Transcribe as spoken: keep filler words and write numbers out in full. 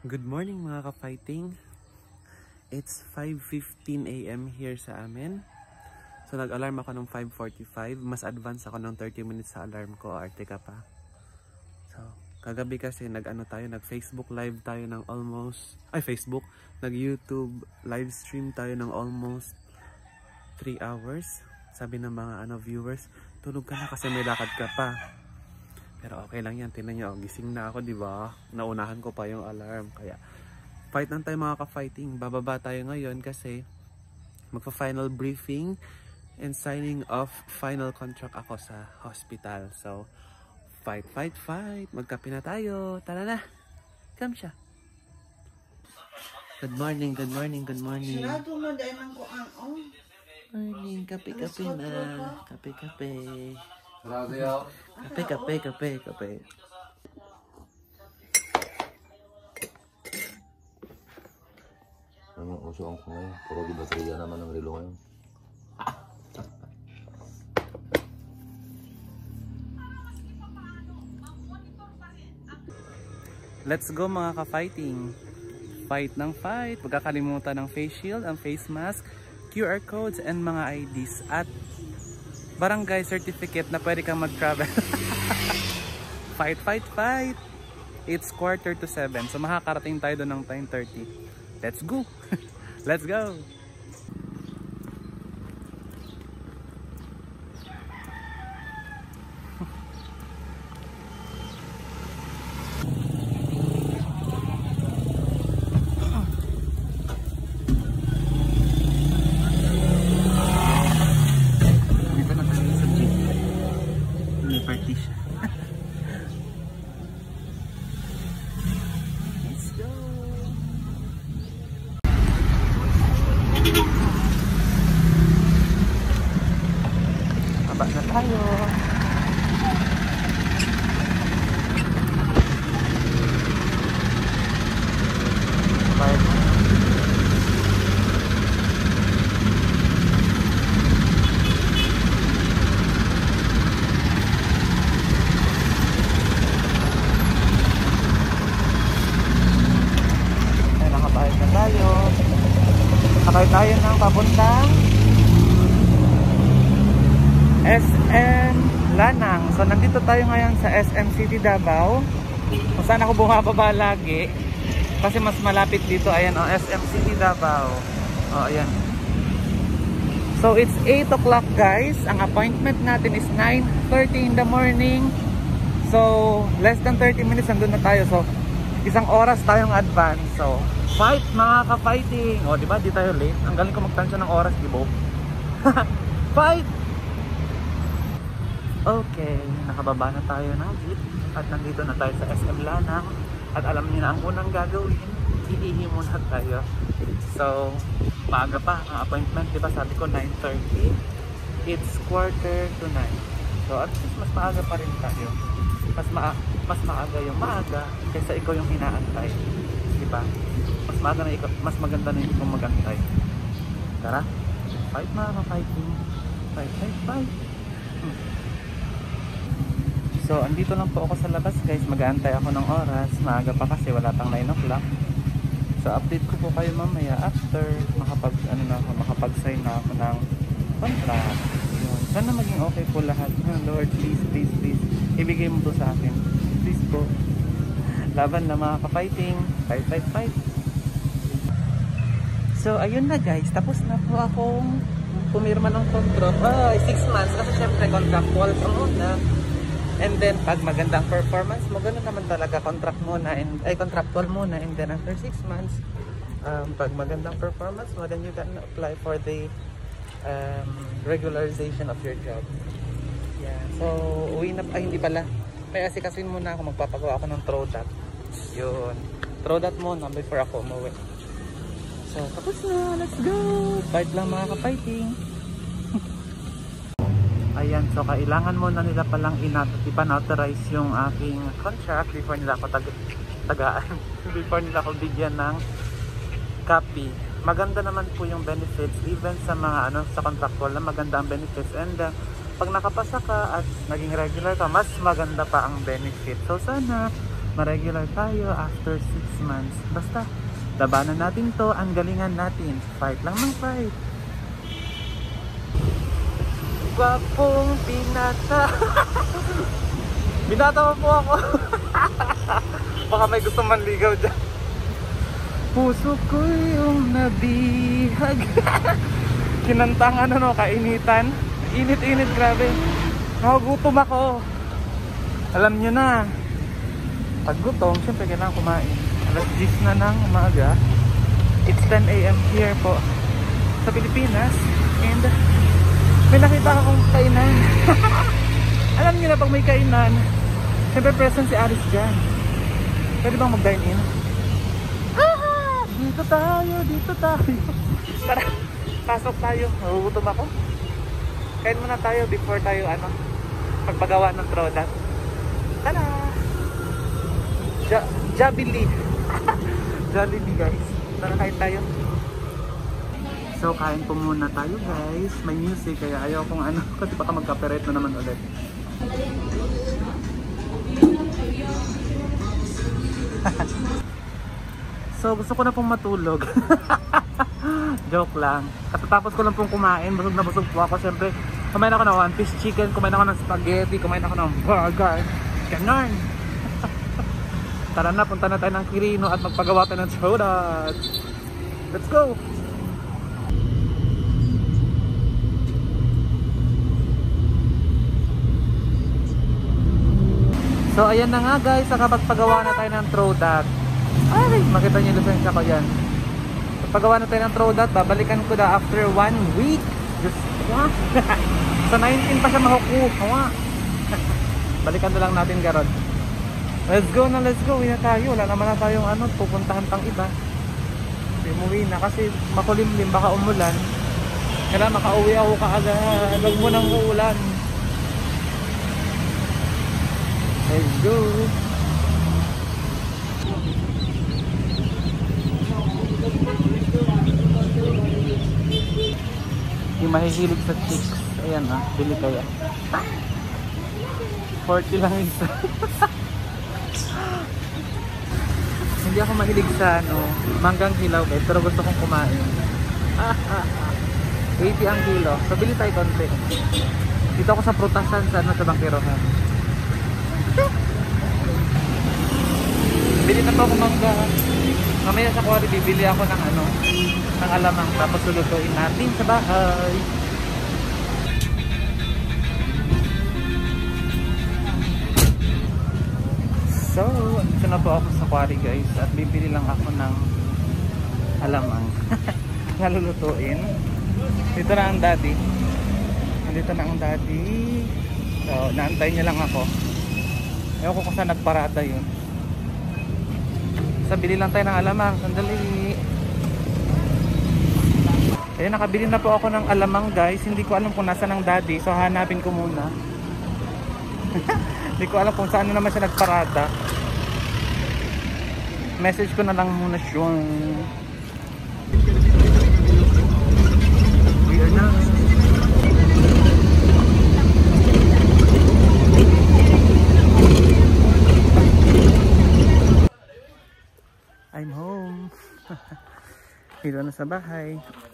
Good morning mga ka-fighting. It's five fifteen a m here sa amin. So nag-alarm ako ng five forty-five. Mas advance ako ng thirty minutes sa alarm ko. Arte ka pa. So kagabi kasi nag-ano tayo, nag-Facebook live tayo ng almost, ay Facebook, nag-YouTube live stream tayo ng almost three hours. Sabi ng mga ano viewers, tulog ka na kasi may lakad ka pa. Pero okay lang yan, tingnan nyo, gising na ako, di ba? Naunahan ko pa yung alarm. Kaya fight lang tayo mga ka-fighting. Bababa tayo ngayon kasi magpa-final briefing and signing off final contract ako sa hospital. So fight, fight, fight. Magkape na tayo. Tara na. Come siya. Good morning, good morning, good morning. Sarado mo dahil man ko ang oh. Morning, kape-kape na. Kape-kape. Sarado yaw. Kape, kape, kape, kape. Ano, uso ang ngayon. Puro di baterya naman ng relo ngayon. Let's go mga ka-fighting. Fight ng fight. Huwag kakalimutan ng face shield, ang face mask, Q R codes, and mga I Ds. At barangay certificate na pwede kang mag-travel. Fight, fight, fight. It's quarter to seven. So makakarating tayo doon ng nine thirty. Let's go. Let's go. Baba na tayo. Bye. Ay, nakabayad na tayo. Nakay tayo ng papuntang S M Lanang. So nandito tayo ngayon sa S M City Davao. Kung saan ako bumababa lagi kasi mas malapit dito. Ayan o, oh, S M City Davao. O, oh, ayan. So it's eight o'clock guys. Ang appointment natin is nine thirty in the morning. So less than thirty minutes nandun na tayo. So isang oras tayong advance. So fight mga ka-fighting. O, diba? Di tayo late. Ang galing ko magtansya ng oras, diba? Fight! Okay, nakababa na tayo ng jeep at nandito na tayo sa S M Lanang at alam niyo na ang unang gagawin, iihi muna tayo. So, maaga pa ang appointment, di ba? Sabi ko nine thirty, it's quarter to nine. So, at least mas maaga pa rin tayo. Mas, ma mas maaga yung maaga kaysa ikaw yung hinaantay. Di ba? Mas maaga na ikaw, mas maganda na yung ikaw magantay. Tara, fight mga ka-fighting. Fight, fight, fight. Hmm. So, andito lang po ako sa labas guys. Mag-aantay ako ng oras. Maaga pa kasi wala pang nine o'clock. So, update ko po kayo mamaya after makapag, ano na ako, makapag-sign na ako ng contract. Yun. Sana maging okay po lahat. Lord, please, please, please. Ibigay mo to sa akin. Please po. Laban na mga ka-fighting. Fight, fight, fight. So, ayun na guys. Tapos na po akong pumirma ng contract. Ah, six months. Kasi syempre contractual sa muna. And then pag magandang performance mo, ganoon naman talaga, contract muna and ay contractual muna, and then after six months um, pag magandang performance mo, then you can apply for the um, regularization of your job. Yeah. So uwi na, ay hindi pala, may asikasin muna ako, magpapagawa ako ng Trodat. Yun, Trodat muna before ako umuwi. So tapos na, let's go. Fight lang mga ka-fighting. Ayan, so kailangan muna nila palang ipan-authorize yung aking contract before nila ako tag tagaan. Before nila ako bigyan ng copy. Maganda naman po yung benefits even sa mga ano sa contractual na maganda ang benefits, and uh, pag nakapasa ka at naging regular ka, mas maganda pa ang benefit. So sana ma-regular tayo after six months. Basta, labanan natin to, ang galingan natin. Fight lang ng fight. Gwapong binata. Binata mo po ako. Baka may gusto manligaw dyan. Puso ko yung nabihag. Kinantang ano no, kainitan. Init-init, grabe. Nagugutom ako. Alam nyo na, pag gutom, syempre kailangan kumain. Alas diyes na ng umaga. It's ten A M here po sa Pilipinas. And may nakita akong kainan. Alam nyo na, pag may kainan, syempre present si Aris dyan. Pwede bang mag-dine in? Ah, dito tayo, dito tayo. Tara, pasok tayo. Nagugutom ako. Kain muna tayo before tayo ano, magpagawa ng product. Tara! Ja Jollibee. Jollibee guys. Tara, kain tayo. So kain po muna tayo guys. May music kaya ayaw kong ano, kasi baka mag-copyright na naman ulit. So gusto ko na pong matulog. Joke lang. Katatapos ko lang pong kumain. Busog na busog po ako. Siyempre, kumain ako ng one piece chicken, kumain ako ng spaghetti, kumain ako ng burger. Ganon. Tara na, punta na tayo ng Quirino at magpagawa tayo ng sodas. Let's go! So ayan na nga guys, nakapagpagawa na tayo ng throwback. Ay, makita niyo lisensya ko yan. Paggawa na tayo ng throwback, babalikan ko na after one week. Just what? Sa nineteen pa siya makukuha. Balikan na lang natin garod. Let's go na, let's go. Uwi na tayo. Wala naman na tayong ano, pupuntahan pang iba. Umuwi na kasi makulimlim, baka umulan. Kailangan makauwi ako kaagad. Huwag mo nang uulan. Let's go. Yung mahihilig sa chicks. Ayan ah, bili kaya. forty lang isa. Hindi ako mahilig sa ano, manggang hilaw guys, pero gusto kong kumain. eighty ang kilo. So bili tayo konti. Dito ako sa prutasan sa ano, sa Bangkirohan. Bili na po ako mangga. Mamaya sa kuwari bibili ako ng ano, ng alamang, tapos lulutuin natin sa bahay. So, ito na po ako sa quarry guys at bibili lang ako ng alamang na lulutuin. Dito na ang daddy. Dito na ang daddy. So, naantay niya lang ako. Ewan ko kung saan nagparada yun. So, bili lang tayo ng alamang. Sandali. Eh, nakabili na po ako ng alamang guys. Hindi ko alam kung nasa ng daddy. So, hanapin ko muna. Hindi ko alam kung saan na naman siya nagparada. Message ko na lang muna siya. We are now. I'm home. Dito na sa bahay.